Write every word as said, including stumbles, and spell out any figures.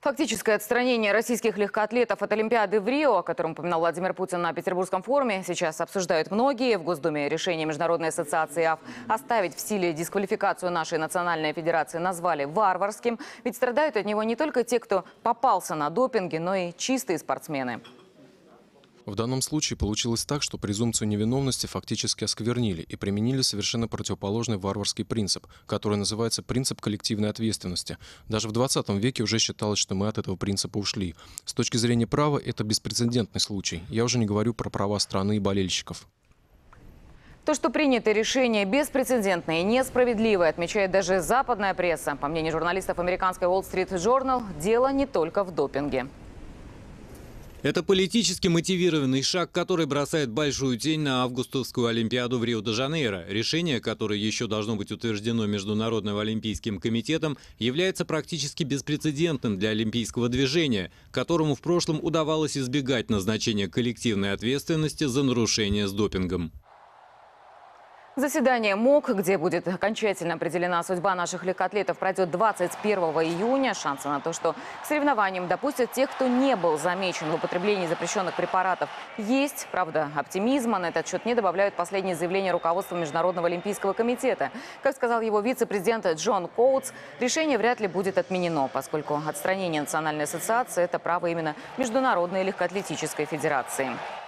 Фактическое отстранение российских легкоатлетов от Олимпиады в Рио, о котором упоминал Владимир Путин на Петербургском форуме, сейчас обсуждают многие. В Госдуме решение Международной ассоциации АФ оставить в силе дисквалификацию нашей национальной федерации назвали варварским. Ведь страдают от него не только те, кто попался на допинге, но и чистые спортсмены. В данном случае получилось так, что презумпцию невиновности фактически осквернили и применили совершенно противоположный варварский принцип, который называется принцип коллективной ответственности. Даже в двадцатом веке уже считалось, что мы от этого принципа ушли. С точки зрения права это беспрецедентный случай. Я уже не говорю про права страны и болельщиков. То, что принято решение беспрецедентное и несправедливое, отмечает даже западная пресса. По мнению журналистов американской Wall Street Journal, дело не только в допинге. Это политически мотивированный шаг, который бросает большую тень на августовскую Олимпиаду в Рио-де-Жанейро. Решение, которое еще должно быть утверждено Международным олимпийским комитетом, является практически беспрецедентным для олимпийского движения, которому в прошлом удавалось избегать назначения коллективной ответственности за нарушения с допингом. Заседание МОК, где будет окончательно определена судьба наших легкоатлетов, пройдет двадцать первого июня. Шансы на то, что к соревнованиям допустят тех, кто не был замечен в употреблении запрещенных препаратов, есть. Правда, оптимизма на этот счет не добавляют последние заявления руководства Международного олимпийского комитета. Как сказал его вице-президент Джон Коутс, решение вряд ли будет отменено, поскольку отстранение Национальной ассоциации – это право именно Международной легкоатлетической федерации.